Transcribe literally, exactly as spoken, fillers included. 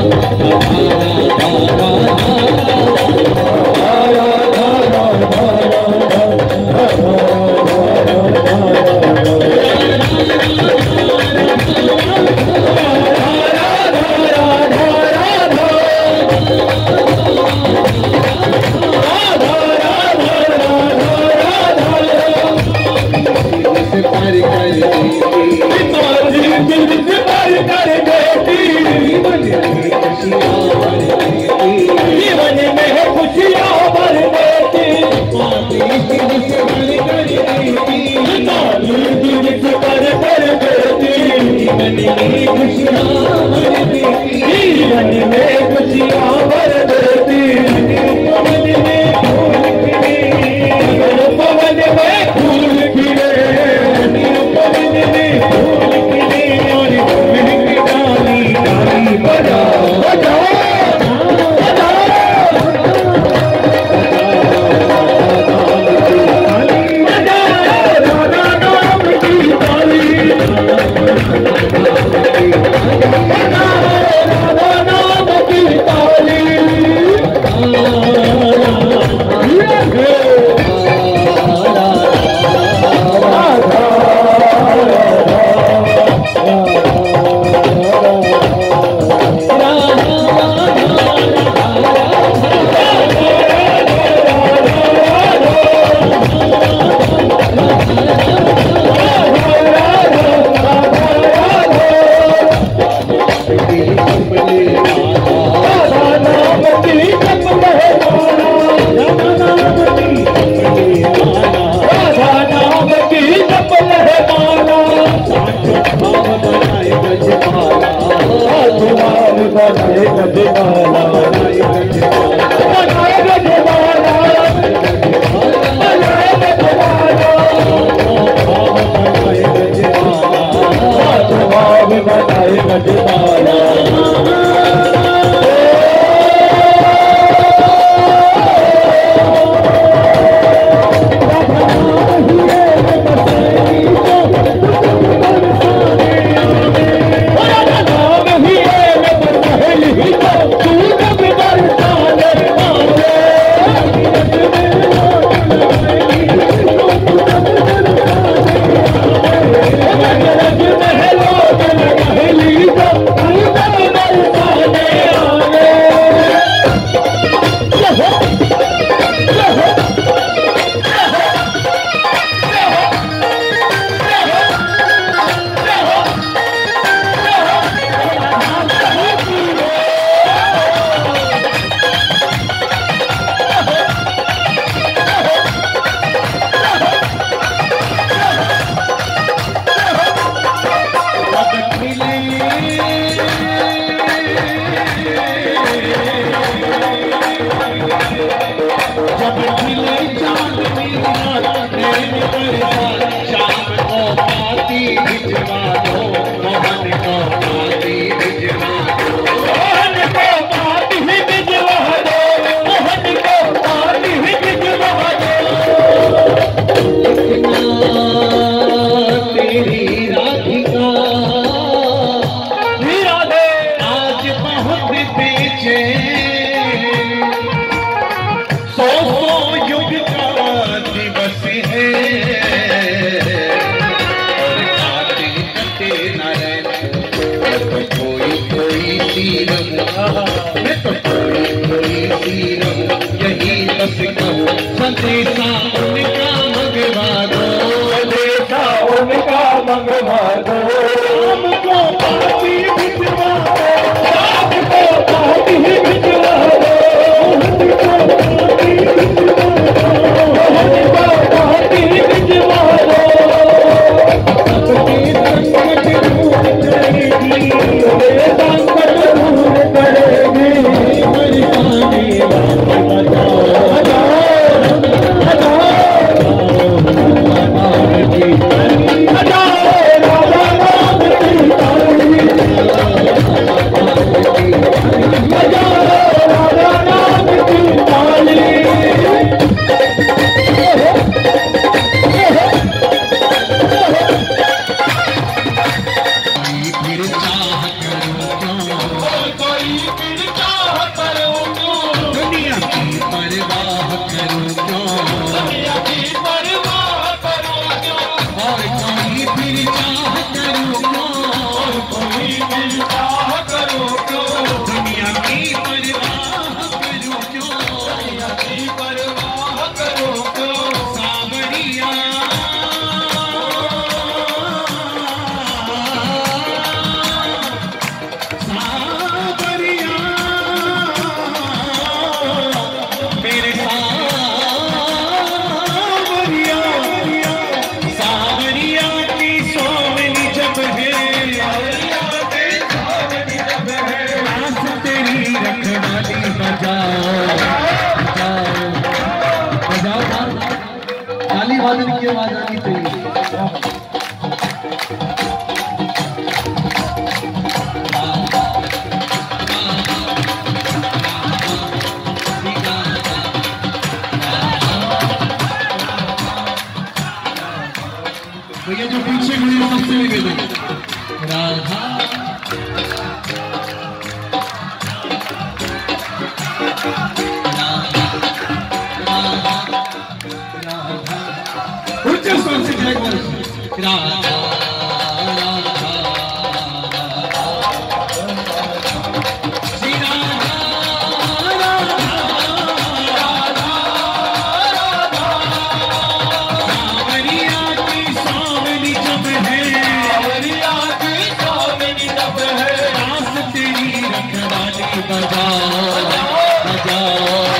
संदेशा उनका मंगवा दो, संदेशा उनका मंगवा दो, हमको पार्टी भिजवा दो, हमको पार्टी भिजवा दो, हमको पार्टी भिजवा दो, हमको पार्टी भिजवा दो। सबके संकट दूर करेगी, सबके संकट दूर करेगी। दुनिया की परवाह करूं क्यों, दुनिया की परवाह करूं क्यों, और कोई फिर चाह करूं क्यों, और कोई फिर चाह करूं क्यों, दुनिया की परवाह करूं क्यों, दुनिया की परवाह करूं क्यों, सावरिया ताली वादन की आवाज आनी चाहिए। भैया जो पीछे खड़े हैं सबसे निवेदन, राधा राधा राधा श्री राधा राधा सावरिया की सावनी जब है, सावरिया की सावनी जब है, रास तेरी रखवाली बजाओ बजाओ